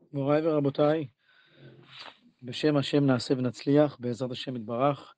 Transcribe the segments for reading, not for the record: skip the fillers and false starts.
מוריי ורבותיי, בשם השם נעשה ונצליח, בעזרת השם יתברך.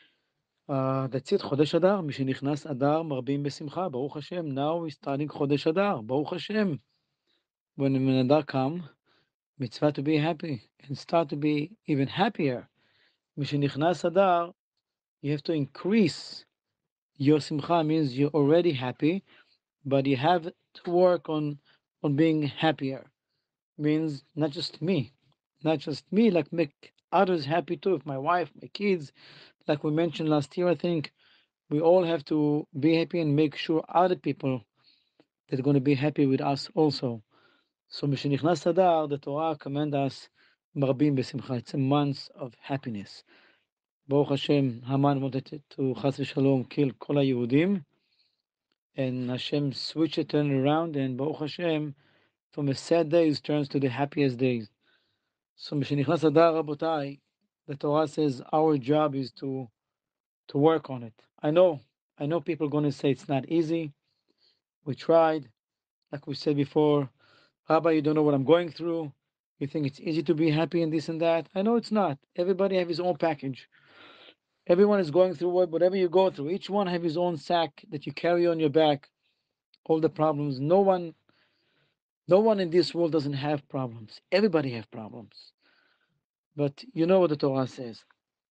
דצית חודש אדר, משנכנס אדר מרבים בשמחה, ברוך השם. Now is starting חודש אדר, ברוך השם. When Adar come, מצווה to be happy and start to be even happier. משנכנס אדר, you have to increase your simcha, means you're already happy, but you have to work on being happier. Means not just me, like make others happy too. If my wife, my kids, like we mentioned last year, I think we all have to be happy and make sure other people that are going to be happy with us also. So משנכנס אדר, the Torah commands us מרבים בשמחה. It's a month of happiness. Baruch Hashem, Haman wanted to chas v'shalom kill כל היהודים, and Hashem switched it, turned around, and Baruch Hashem, from the sad days turns to the happiest days. So משנכנס אדר, רבותיי, the Torah says our job is to work on it. I know people are going to say it's not easy. We tried. Like we said before, Rabbi, you don't know what I'm going through. You think it's easy to be happy and this and that. I know it's not. Everybody have his own package. Everyone is going through whatever you go through. Each one have his own sack that you carry on your back. All the problems. No one in this world doesn't have problems. Everybody have problems. But you know what the Torah says.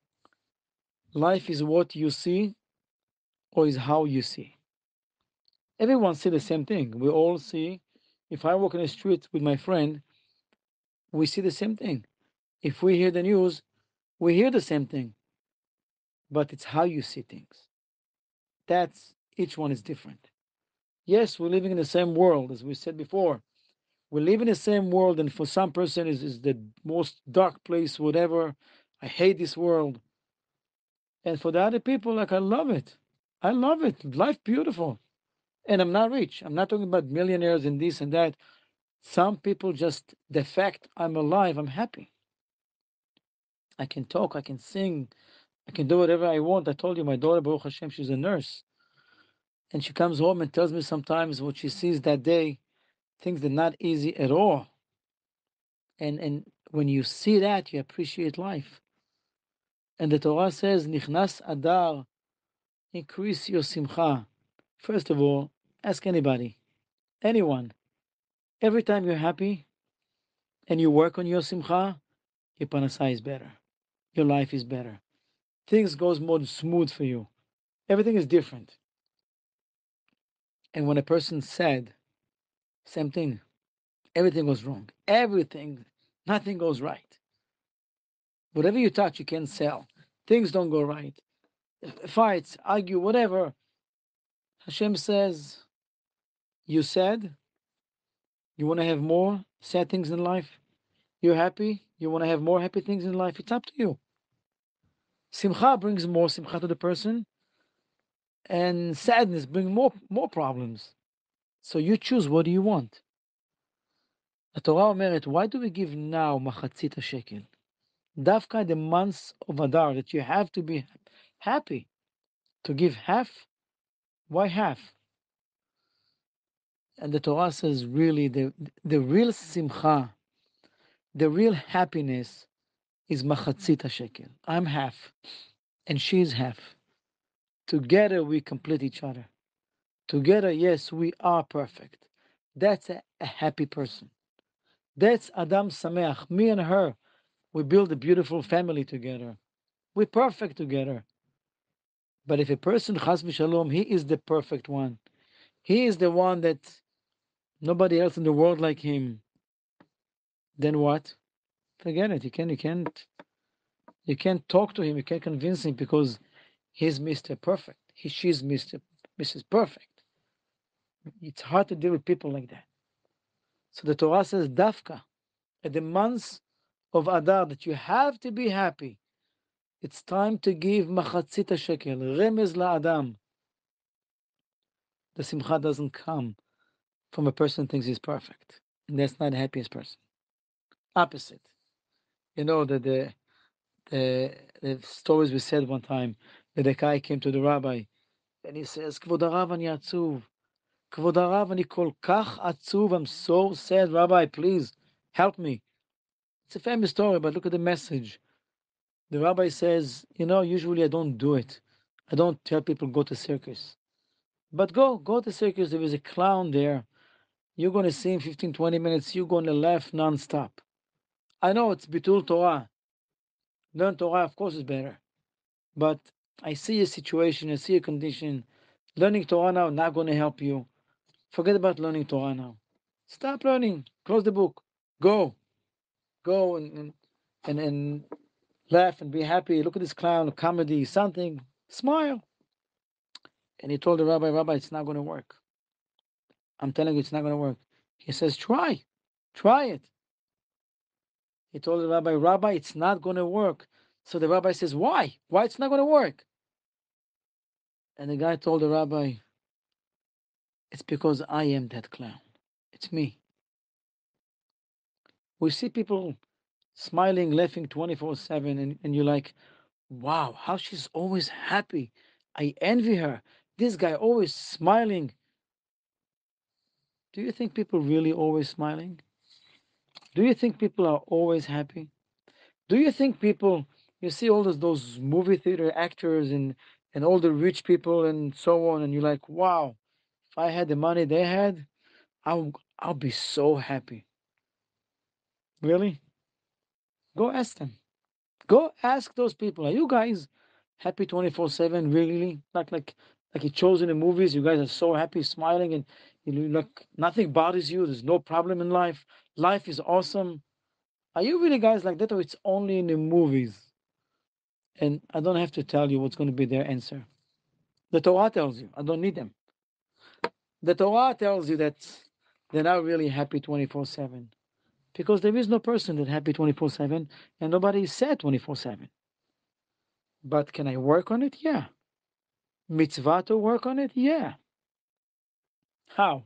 Life is what you see or is how you see. Everyone see the same thing. We all see. If I walk in the street with my friend, we see the same thing. If we hear the news, we hear the same thing. But it's how you see things. That's each one is different. Yes, we're living in the same world, as we said before. We live in the same world, and for some person is the most dark place, whatever. I hate this world. And for the other people, like I love it. I love it. Life beautiful. And I'm not rich. I'm not talking about millionaires and this and that. Some people just, the fact I'm alive, I'm happy. I can talk, I can sing, I can do whatever I want. I told you, my daughter, Baruch Hashem, she's a nurse. And she comes home and tells me sometimes what she sees that day, things that are not easy at all. And when you see that, you appreciate life. And the Torah says, Nichnas Adar, increase your simcha. First of all, ask anybody, anyone. Every time you're happy and you work on your simcha, your panasai is better. Your life is better. Things goes more smooth for you. Everything is different. And when a person's sad, same thing. Everything goes wrong. Everything, nothing goes right. Whatever you touch, you can't sell. Things don't go right. Fights, argue, whatever. Hashem says, you sad? You want to have more sad things in life? You're happy? You want to have more happy things in life? It's up to you. Simcha brings more simcha to the person, and sadness brings more problems. So you choose, what do you want? The Torah אומרת, why do we give now מחצית השקל? דווקא the months of Adar, that you have to be happy. To give half? Why half? And the Torah says, really, the real simcha, the real happiness is מחצית השקל. I'm half, and she's half. Together we complete each other. Together, yes, we are perfect. That's a happy person. That's Adam Sameach. Me and her, we build a beautiful family together. We're perfect together. But if a person, chas v'shalom, he is the perfect one. He is the one that nobody else in the world like him. Then what? Forget it. You can't talk to him. You can't convince him, because he's Mr. Perfect. She's Mrs. Perfect. It's hard to deal with people like that. So the Torah says, Dafka, at the months of Adar, that you have to be happy. It's time to give machatzit shekel, remez la'adam. The simcha doesn't come from a person who thinks he's perfect. And that's not the happiest person. Opposite. You know that the stories we said one time, that the guy came to the rabbi and he says, Kvod harav, ani atzuv. Kvod harav, ani kol kach atzuv. I'm so sad, Rabbi, please help me. It's a famous story, but look at the message. The rabbi says, usually I don't do it. I don't tell people go to circus. But go to circus. There is a clown there. You're going to see in 15, 20 minutes. You're going to laugh nonstop. I know it's Bitul Torah. Learn Torah, of course, is better. But I see a situation, I see a condition. Learning Torah now not going to help you. Forget about learning Torah now. Stop learning. Close the book. Go. Go and laugh and be happy. Look at this clown, comedy, something. Smile. And he told the rabbi, it's not going to work. I'm telling you, it's not going to work. He says, try. Try it. He told the rabbi, it's not going to work. So the rabbi says, why? Why it's not going to work? And the guy told the rabbi, it's because I am that clown. It's me. We see people smiling, laughing 24/7, and you're like, wow, how she's always happy. I envy her. This guy always smiling. Do you think people really always smiling? Do you think people are always happy? Do you think people, you see all those movie theater actors and all the rich people and so on, and you're like, wow, if I had the money they had, I'll be so happy. Really? Go ask them. Go ask those people. Are you guys happy 24/7? Really? Like it shows in the movies. You guys are so happy, smiling, and like nothing bothers you. There's no problem in life. Life is awesome. Are you really guys like that, or it's only in the movies? And I don't have to tell you what's going to be their answer. The Torah tells you. I don't need them. The Torah tells you that they're not really happy 24/7 because there is no person that's happy 24/7, and nobody is sad 24/7. But can I work on it? Yeah. Mitzvah to work on it? Yeah. How?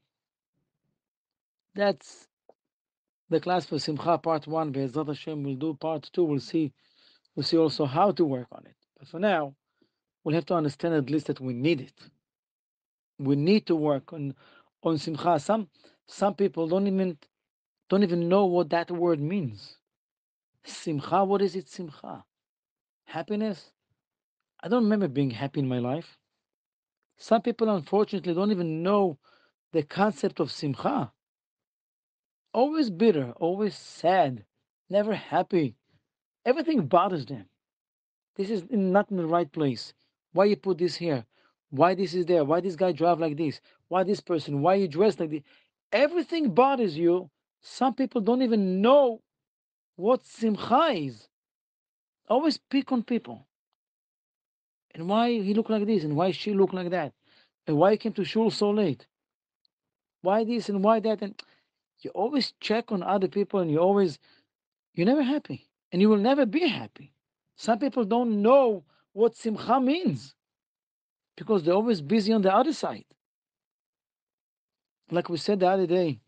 That's the class for Simcha part 1. Be'ezrat Hashem, we'll do part 2. We'll see also how to work on it. But for now, we'll have to understand at least that we need it. We need to work on Simcha. Some people don't even know what that word means. Simcha, what is it, Simcha? Happiness? I don't remember being happy in my life. Some people, unfortunately, don't even know the concept of Simcha. Always bitter, always sad, never happy. Everything bothers them. This is not in the right place. Why you put this here? Why this is there? Why this guy drive like this? Why this person? Why you dress like this? Everything bothers you. Some people don't even know what simcha is. Always pick on people. And why he look like this? And why she look like that? And why he came to shul so late? Why this and why that? And you always check on other people, and you're never happy. And you will never be happy. Some people don't know what simcha means because they're always busy on the other side. Like we said the other day,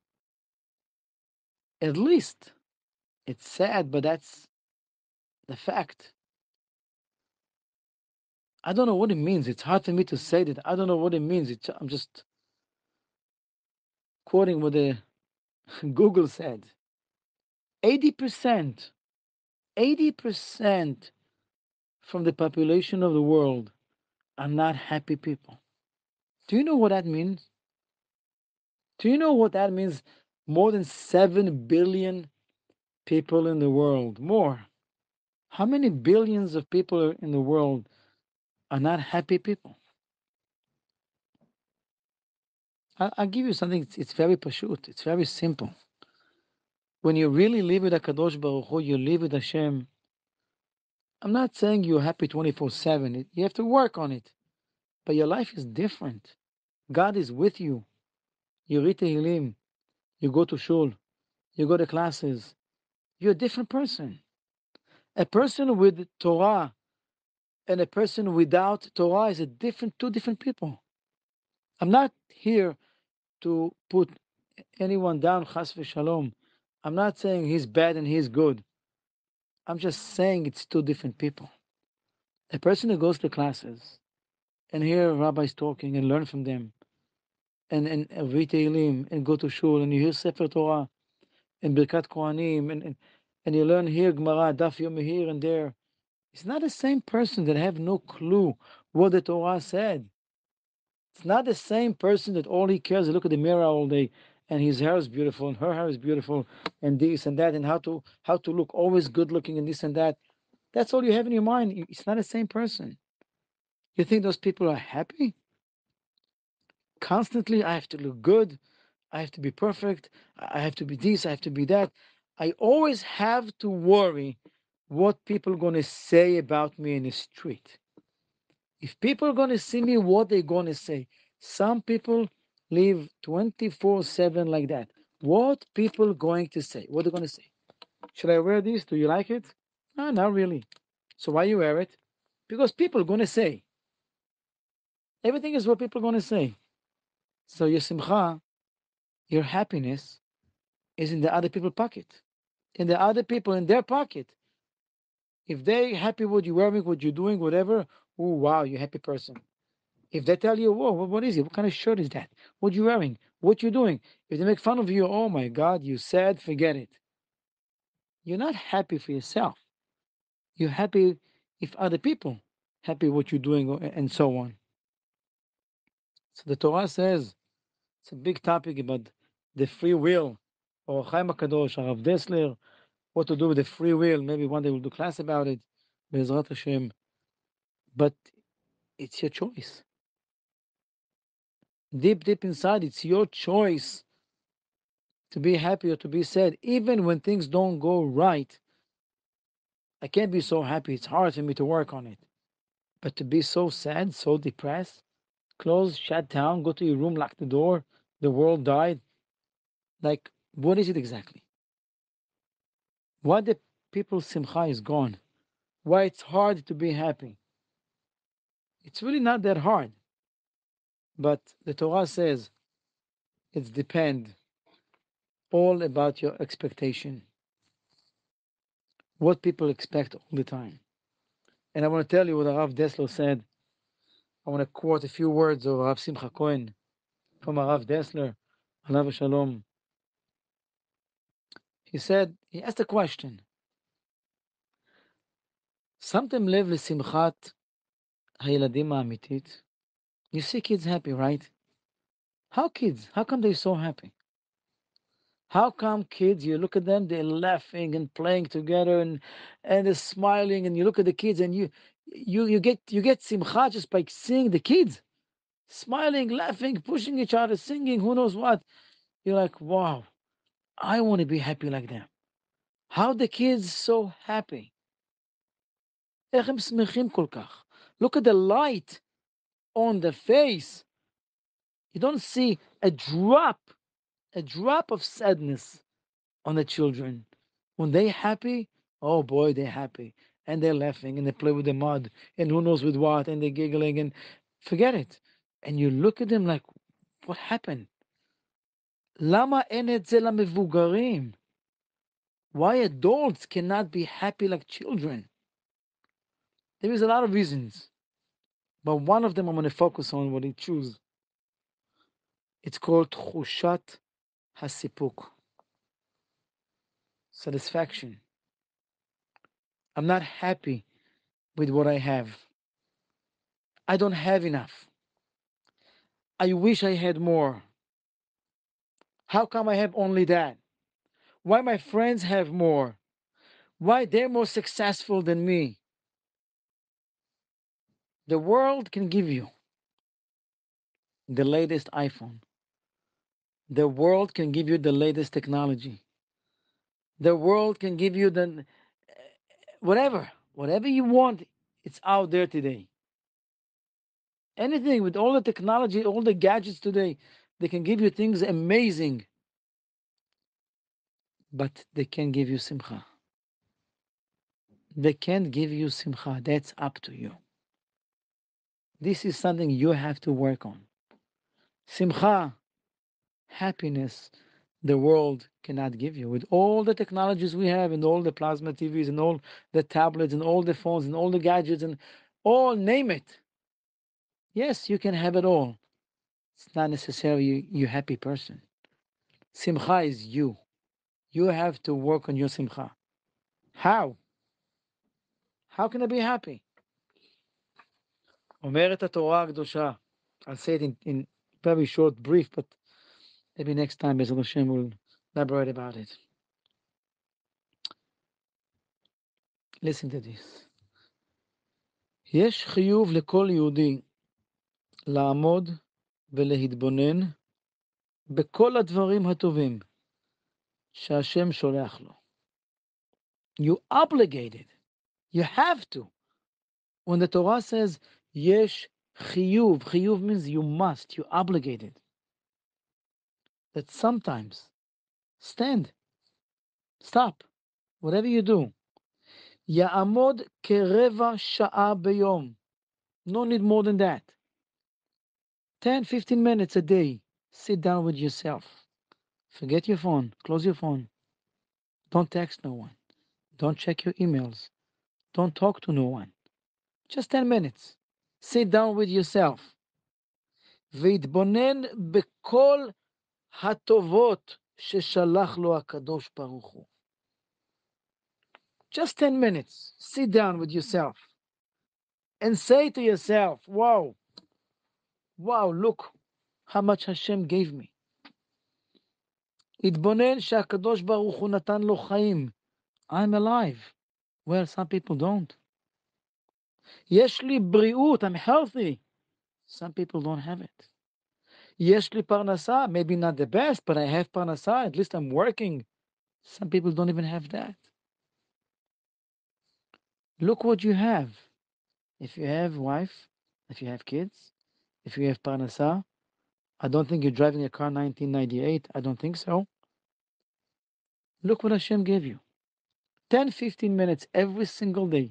at least it's sad, but that's the fact. I don't know what it means. It's hard for me to say that. I don't know what it means. I'm just quoting what the Google said. 80%, 80% from the population of the world are not happy people. Do you know what that means? Do you know what that means? More than 7 billion people in the world. More. How many billions of people in the world are not happy people? I'll give you something. It's very pashut. It's very simple. When you really live with HaKadosh Baruch Hu, you live with Hashem. I'm not saying you're happy 24/7. You have to work on it. But your life is different. God is with you. You read Tehillim. You go to shul. You go to classes. You're a different person. A person with Torah and a person without Torah is two different people. I'm not here to put anyone down, chas v'shalom. I'm not saying he's bad and he's good. I'm just saying it's two different people. A person who goes to classes and hear rabbis talking and learn from them and read Tehillim and go to shul and you hear Sefer Torah and Birkat Kohanim and and you learn here Gemara, Daf Yomi here and there. It's not the same person that have no clue what the Torah said. It's not the same person that all he cares is look at the mirror all day and his hair is beautiful and her hair is beautiful and this and that and how to look always good looking and this and that. That's all you have in your mind. It's not the same person. You think those people are happy? Constantly, I have to look good. I have to be perfect. I have to be this. I have to be that. I always have to worry what people are going to say about me in the street. If people are going to see me, what they're going to say. Some people live 24/7 like that. What people going to say? What are they going to say? Should I wear this? Do you like it? No, not really. So why you wear it? Because people are going to say. Everything is what people are going to say. So your simcha, your happiness, is in the other people's pocket. In the other people in their pocket. If they happy with you wearing, what you're doing, whatever, oh wow, you're a happy person. If they tell you, whoa, what is it? What kind of shirt is that? What you wearing? What you doing? If they make fun of you, oh my God, you sad, forget it. You're not happy for yourself. You're happy if other people happy what you're doing and so on. So the Torah says, it's a big topic about the free will. Or Chaim HaKadosh, Rav Dessler, what to do with the free will. Maybe one day we'll do class about it. Be'ezrat Hashem. But it's your choice. Deep inside, it's your choice to be happy or to be sad. Even when things don't go right, I can't be so happy. It's hard for me to work on it. But to be so sad, so depressed, close, shut down, go to your room, lock the door, the world died. Like, what is it exactly? Why the people's simcha is gone? Why it's hard to be happy? It's really not that hard. But the Torah says it's depend all about your expectation. What people expect all the time. And I want to tell you what Rav Dessler said. I want to quote a few words of Rav Simcha Cohen from Rav Dessler, Alav Shalom. He said, he asked a question. שמתם לב לשמחת הילדים האמיתית? You see kids happy, right? How kids? How come they're so happy? How come kids, you look at them, they're laughing and playing together and they're smiling, and you look at the kids and you get simcha just by seeing the kids smiling, laughing, pushing each other, singing, who knows what. You're like, wow, I want to be happy like them. How the kids so happy? איך הם שמחים כל כך? Look at the light on the face. You don't see a drop of sadness on the children. When they're happy, oh boy, they're happy. And they're laughing and they play with the mud and who knows with what, and they're giggling and forget it. And you look at them like, what happened? למה אין את זה למבוגרים? Why adults cannot be happy like children? There is a lot of reasons. But one of them I'm going to focus on what I choose. It's called תחושת הסיפוק. Satisfaction. I'm not happy with what I have. I don't have enough. I wish I had more. How come I have only that? Why my friends have more? Why they're more successful than me? The world can give you the latest iPhone. The world can give you the latest technology. The world can give you the whatever you want. It's out there today. Anything with all the technology, all the gadgets today, they can give you things amazing. But they can't give you simcha. They can't give you simcha. That's up to you. This is something you have to work on. Simcha, happiness, the world cannot give you. With all the technologies we have and all the plasma TVs and all the tablets and all the phones and all the gadgets and all, name it. Yes, you can have it all. It's not necessarily you happy person. Simcha is you. You have to work on your simcha. How? How can I be happy? אומרת התורה הקדושה. I'll say it in very short, brief, but maybe next time Bezrat Hashem will elaborate about it. Listen to this. יש חיוב לכל יהודי לעמוד ולהתבונן בכל הדברים הטובים שהשם שולח לו. You obligated. You have to. When the Torah says יש חיוב, חיוב means you must, you obligated. That sometimes, stand, stop, whatever you do. יעמוד כרבע שעה ביום. No need more than that. 10, 15 minutes a day. Sit down with yourself. Forget your phone. Close your phone. Don't text no one. Don't check your emails. Don't talk to no one. Just 10 minutes. Sit down with yourself. והתבונן בכל הטובות ששלח לו הקדוש ברוך הוא. Just 10 minutes. Sit down with yourself and say to yourself, wow, look how much Hashem gave me. התבונן שהקדוש ברוך הוא נתן לו חיים. I'm alive. Well, some people don't. יש לי בריאות, I'm healthy. Some people don't have it. יש לי פרנסה, maybe not the best, but I have פרנסה, at least I'm working. Some people don't even have that. Look what you have. If you have wife, if you have kids, if you have parnasa, I don't think you're driving a car 1998. I don't think so. Look what Hashem gave you. 10, 15 minutes every single day.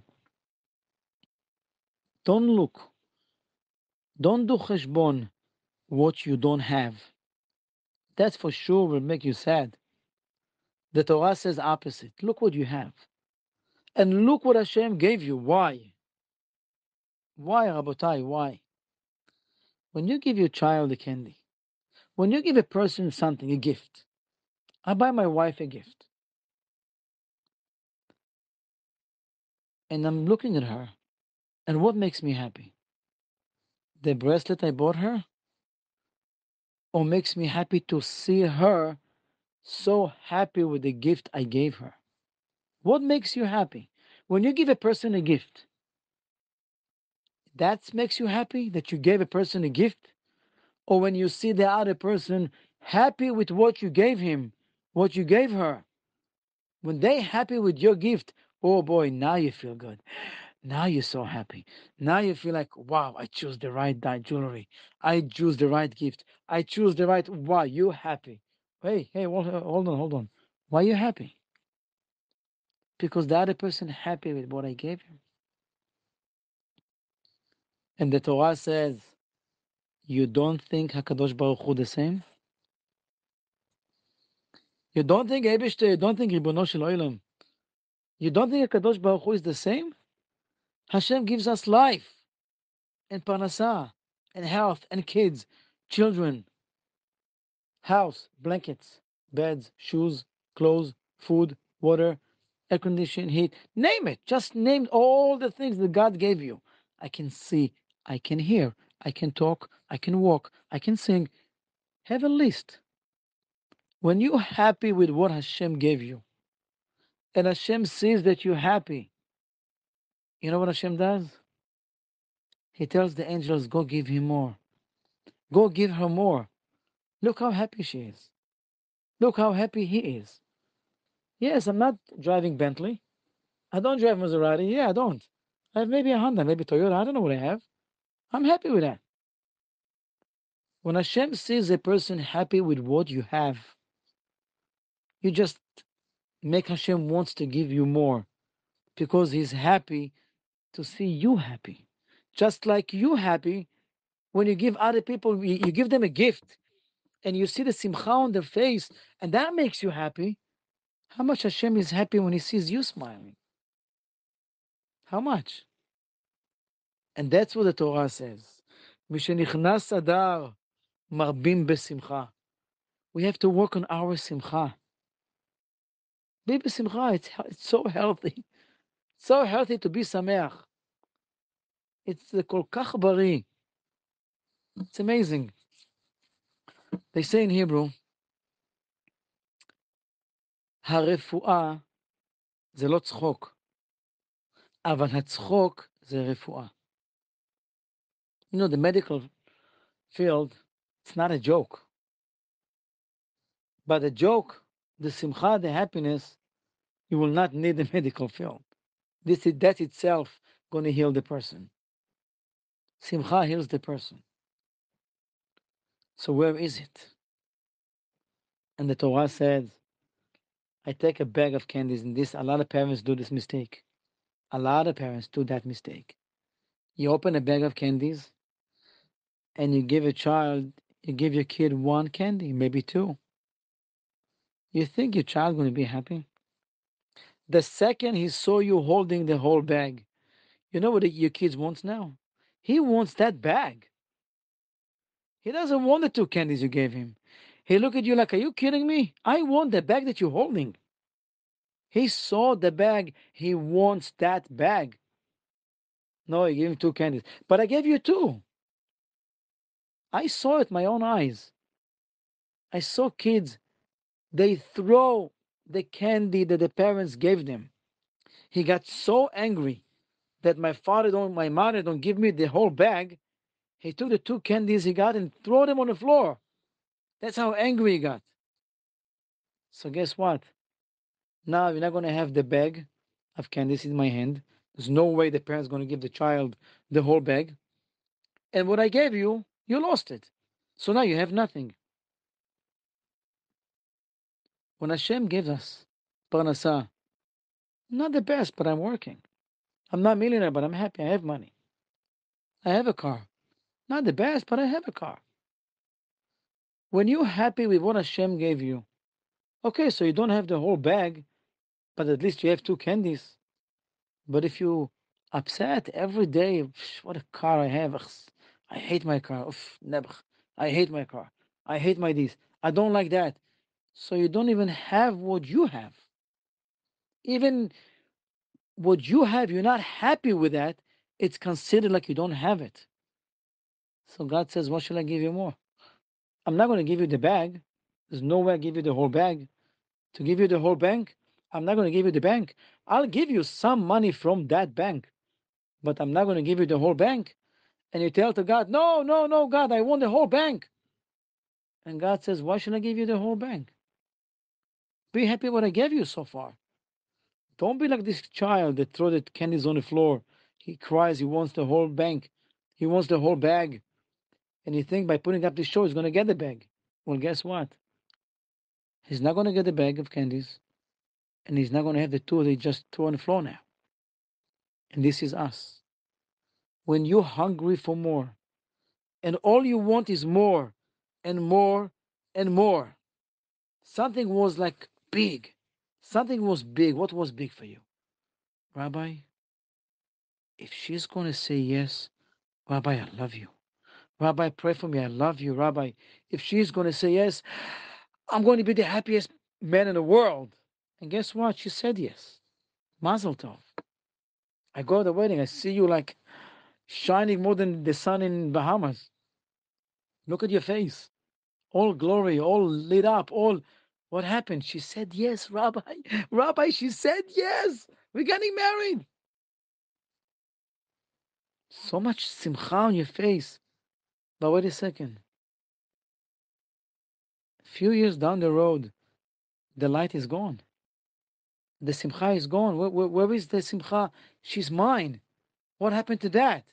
Don't look. Don't do cheshbon what you don't have. That for sure will make you sad. The Torah says opposite. Look what you have. And look what Hashem gave you. Why? Why, Rabotai? Why? When you give your child a candy, when you give a person something, a gift, I buy my wife a gift. And I'm looking at her. And what makes me happy? The bracelet I bought her? Or makes me happy to see her so happy with the gift I gave her? What makes you happy? When you give a person a gift, that makes you happy that you gave a person a gift? Or when you see the other person happy with what you gave him, what you gave her? When they happy with your gift, oh boy, now you feel good. Now you're so happy. Now you feel like, wow, I choose the right jewelry. I choose the right gift. I choose the right, wow, you're happy. Hey, hold on. Why are you happy? Because the other person happy with what I gave him. And the Torah says, you don't think HaKadosh Baruch Hu the same? You don't think Eibishter, you don't think Ribono Shel Olam, you don't think HaKadosh Baruch Hu is the same? Hashem gives us life and parnasah and health and kids, children, house, blankets, beds, shoes, clothes, food, water, air conditioning, heat, name it. Just name all the things that God gave you. I can see, I can hear, I can talk, I can walk, I can sing. Have a list. When you're happy with what Hashem gave you, and Hashem sees that you're happy, you know what Hashem does? He tells the angels, go give him more. Go give her more. Look how happy she is. Look how happy he is. Yes, I'm not driving Bentley. I don't drive Maserati. Yeah, I don't. I have maybe a Honda, maybe Toyota. I don't know what I have. I'm happy with that. When Hashem sees a person happy with what you have, you just make Hashem wants to give you more because he's happy to see you happy. Just like you happy when you give other people, you give them a gift and you see the simcha on their face and that makes you happy. How much Hashem is happy when he sees you smiling? How much? And that's what the Torah says. Mishenichnas Adar marbim besimcha. We have to work on our simcha. Be b'simcha. It's so healthy. So healthy to be sameach. It's kol kach bari. It's amazing. They say in Hebrew, הרפואה זה לא צחוק, אבל הצחוק זה רפואה. You know, the medical field, it's not a joke. But the joke, the simcha, the happiness, you will not need the medical field. That itself going to heal the person. Simcha heals the person. So where is it? And the Torah says, I take a bag of candies, and a lot of parents do this mistake. A lot of parents do that mistake. You open a bag of candies, and you give your kid one candy, maybe two. You think your child going to be happy? The second he saw you holding the whole bag, you know what your kid wants now? He wants that bag. He doesn't want the two candies you gave him. He look at you like, are you kidding me? I want the bag that you're holding. He saw the bag. He wants that bag. No, you gave him two candies. But I gave you two. I saw it with my own eyes. I saw kids, they throw the candy that the parents gave them. He got so angry that my mother don't give me the whole bag. He took the two candies he got and threw them on the floor. That's how angry he got. So guess what? Now you're not going to have the bag of candies in my hand. There's no way the parent's going to give the child the whole bag. And what I gave you, you lost it. So now you have nothing. When Hashem gives us parnasah, not the best, but I'm working. I'm not a millionaire, but I'm happy. I have money. I have a car. Not the best, but I have a car. When you're happy with what Hashem gave you, okay, so you don't have the whole bag, but at least you have two candies. But if you upset every day, what a car I have. I hate my car. I hate my car. I hate my this. I don't like that. So you don't even have what you have. Even what you have, you're not happy with that. It's considered like you don't have it. So God says, what shall I give you more? I'm not going to give you the bag. There's no way I give you the whole bag. To give you the whole bank, I'm not going to give you the bank. I'll give you some money from that bank, but I'm not going to give you the whole bank. And you tell to God, no, no, no, God, I want the whole bank. And God says, why should I give you the whole bank? Be happy what I gave you so far. Don't be like this child that throws the candies on the floor. He cries, he wants the whole bank. He wants the whole bag. And you think by putting up this show, he's going to get the bag. Well, guess what? He's not going to get the bag of candies. And he's not going to have the two they just threw on the floor now. And this is us. When you're hungry for more, and all you want is more and more and more. Something was like big. Something was big. What was big for you? Rabbi, if she's going to say yes, Rabbi, I love you. Rabbi, pray for me. I love you. Rabbi, if she's going to say yes, I'm going to be the happiest man in the world. And guess what? She said yes. Mazel tov. I go to the wedding. I see you like shining more than the sun in Bahamas. Look at your face. All glory, all lit up, all. What happened? She said yes, Rabbi. Rabbi, she said yes. We're getting married. So much simcha on your face. But wait a second. A few years down the road, the light is gone. The simcha is gone. Where is the simcha? She's mine. What happened to that?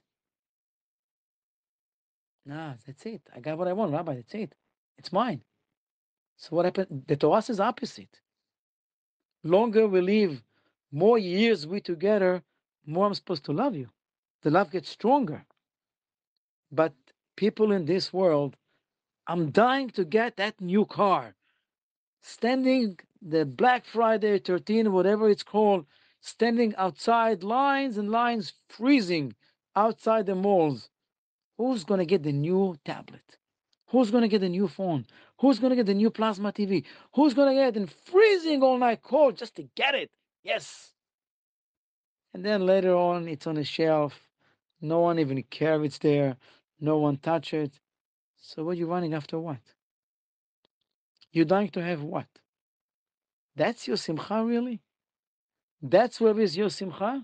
Nah, that's it. I got what I want, Rabbi. That's it. It's mine. So what happened? The Torah says opposite. Longer we live, more years we together, more I'm supposed to love you. The love gets stronger. But people in this world, I'm dying to get that new car. Standing the Black Friday 13, whatever it's called, standing outside, lines and lines, freezing outside the malls. Who's going to get the new tablet? Who's going to get the new phone? Who's going to get the new plasma TV? Who's going to get it in freezing all night cold just to get it? Yes. And then later on, it's on a shelf. No one even cares it's there. No one touch it. So what are you running after what? You're dying to have what? That's your simcha, really? That's where is your simcha?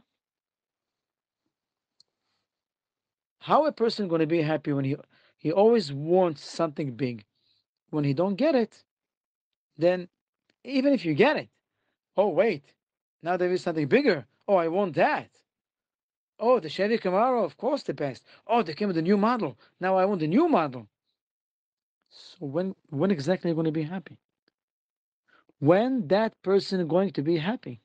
How a person going to be happy when he always wants something big? When he don't get it, then even if you get it, oh wait, now there is something bigger. Oh, I want that. Oh, the Chevy Camaro, of course the best. Oh, they came with a new model. Now I want the new model. So when exactly are you going to be happy? When that person is going to be happy?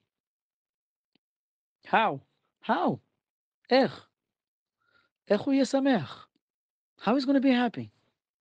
How? How? איך? איך הוא יהיה שמח? How is going to be happy?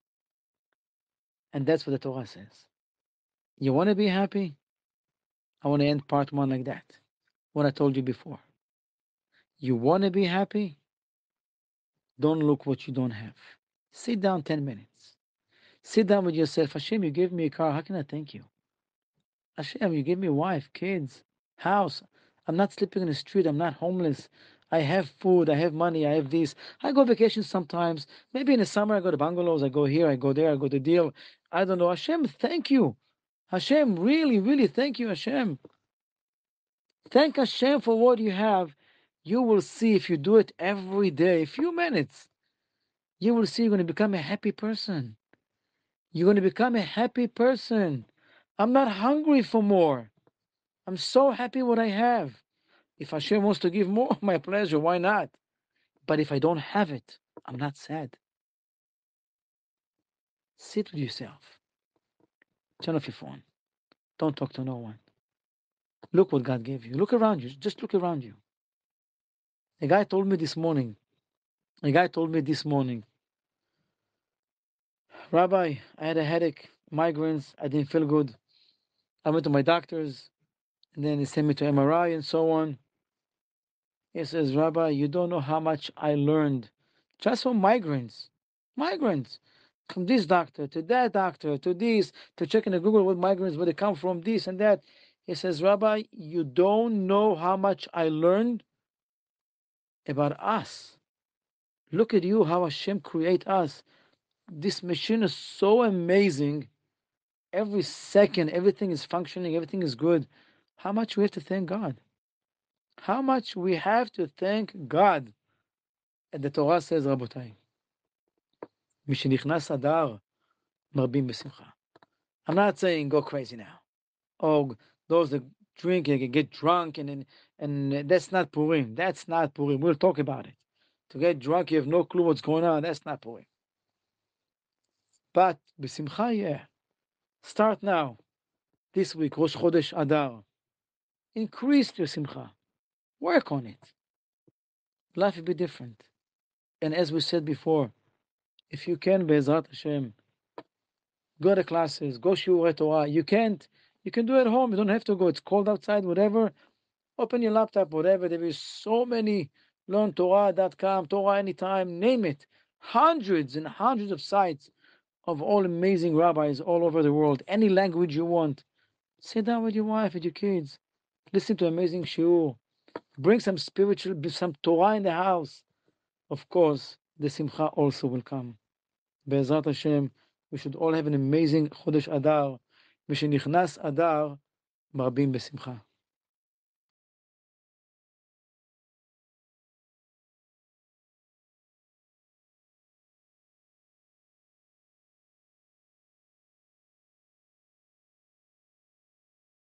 And that's what the Torah says. You want to be happy? I want to end part one like that. What I told you before. You want to be happy? Don't look what you don't have. Sit down 10 minutes. Sit down with yourself. Hashem, you gave me a car. How can I thank you? Hashem, you gave me a wife, kids, house. I'm not sleeping in the street. I'm not homeless. I have food. I have money. I have this. I go vacation sometimes. Maybe in the summer I go to bungalows. I go here. I go there. I go to deal. I don't know. Hashem, thank you. Hashem, really, really thank you, Hashem. Thank Hashem for what you have. You will see if you do it every day, a few minutes, you will see you're going to become a happy person. You're going to become a happy person. I'm not hungry for more. I'm so happy what I have. If Hashem wants to give more, my pleasure, why not? But if I don't have it, I'm not sad. Sit with yourself. Turn off your phone. Don't talk to no one. Look what God gave you. Look around you. Just look around you. A guy told me this morning, Rabbi, I had a headache, migraines, I didn't feel good. I went to my doctors, and then he sent me to MRI and so on. He says, Rabbi, you don't know how much I learned just from migraines. Migraines. From this doctor to that doctor to this, to checking the Google what migraines, where they come from, this and that. He says, Rabbi, you don't know how much I learned about us. Look at you, how Hashem create us. This machine is so amazing. Every second, everything is functioning, everything is good. How much we have to thank God? How much we have to thank God? And the Torah says, Rabotai, משנכנס Adar, מרבים בשמחה. I'm not saying go crazy now. Oh, those that drink and get drunk, and that's not Purim. That's not Purim. We'll talk about it. To get drunk, you have no clue what's going on. That's not Purim. But בשמחה, yeah. Start now. This week, Rosh Chodesh Adar. Increase your simcha. Work on it. Life will be different. And as we said before, if you can, Be'ezrat Hashem, go to classes, go shiurei Torah. You can't, you can do it at home. You don't have to go. It's cold outside, whatever. Open your laptop, whatever. There is so many, learntorah.com, Torah anytime, name it. Hundreds and hundreds of sites of all amazing rabbis all over the world. Any language you want. Sit down with your wife, with your kids. Listen to amazing shiur. Bring some spiritual, some Torah in the house. Of course, the simcha also will come. Be'ezrat Hashem, we should all have an amazing Chodesh Adar. משנכנס Adar, מרבים בשמחה.